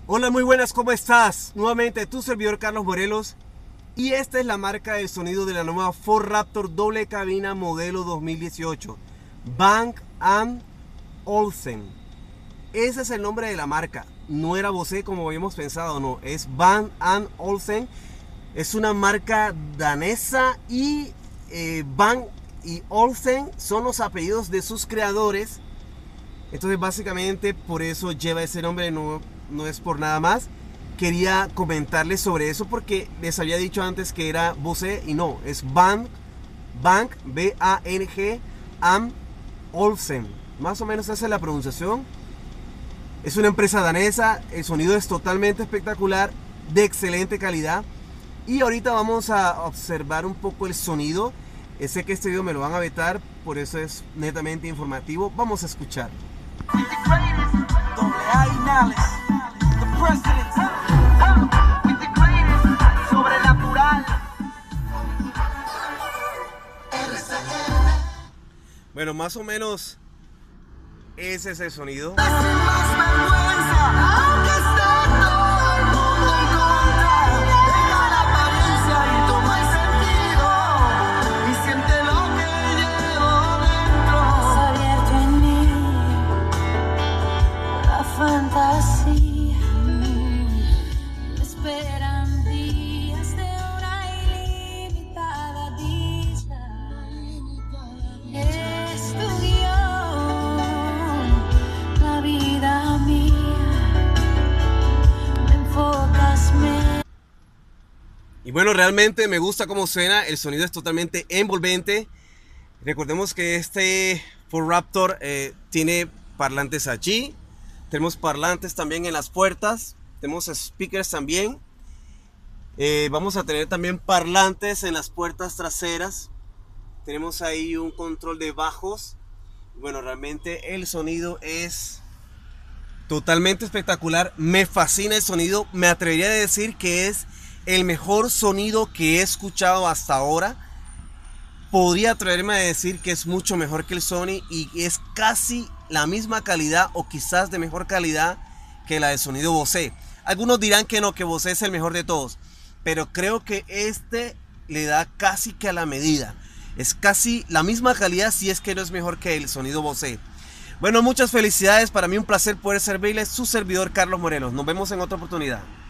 Hola, muy buenas, ¿cómo estás? Nuevamente tu servidor Carlos Morelos, y esta es la marca de sonido de la nueva Ford Raptor doble cabina modelo 2018, Bang & Olufsen. Ese es el nombre de la marca, no era Bose como habíamos pensado, no, es Bang & Olufsen. Es una marca danesa y Bang y Olufsen son los apellidos de sus creadores. Entonces básicamente por eso lleva ese nombre, no es por nada más. Quería comentarles sobre eso porque les había dicho antes que era Bose y no, es Bang, B-A-N-G, Olufsen. Más o menos esa es la pronunciación. Es una empresa danesa, el sonido es totalmente espectacular, de excelente calidad. Y ahorita vamos a observar un poco el sonido. Sé que este video me lo van a vetar, por eso es netamente informativo. Vamos a escuchar. Bueno, más o menos ese es el sonido. Y bueno, realmente me gusta cómo suena, el sonido es totalmente envolvente. Recordemos que este Ford Raptor tiene parlantes allí, tenemos parlantes también en las puertas, tenemos speakers también. Vamos a tener también parlantes en las puertas traseras, tenemos ahí un control de bajos. Bueno, realmente el sonido es totalmente espectacular, me fascina el sonido, me atrevería a decir que es el mejor sonido que he escuchado hasta ahora. Podría atreverme a decir que es mucho mejor que el Sony y es casi la misma calidad o quizás de mejor calidad que la de sonido Bose. Algunos dirán que no, que Bose es el mejor de todos, pero creo que este le da casi que a la medida. Es casi la misma calidad, si es que no es mejor que el sonido Bose. Bueno, muchas felicidades, para mí un placer poder servirles, su servidor Carlos Morelos. Nos vemos en otra oportunidad.